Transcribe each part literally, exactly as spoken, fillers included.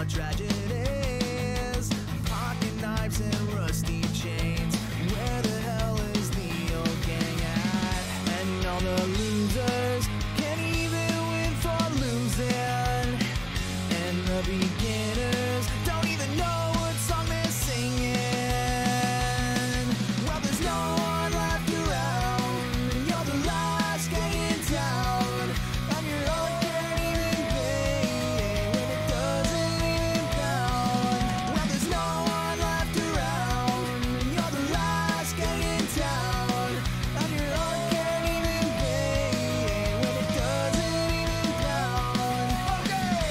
what tragedies. Pocket knives and rusty chains. Where the hell is the old gang at? And all the losers can't even win for losing. And the beginners don't even know what song they're singing. Well, there's no one left around. You're the last gang in town. And your own can't even pay when it doesn't even count. Well, there's no one left around. You're the last gang in town. And your own can't even pay when it doesn't even count. Okay!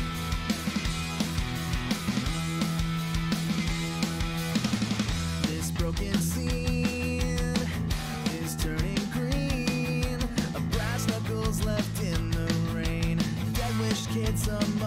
This broken scene is turning green. A brass knuckles left in the rain. Dead wish kids some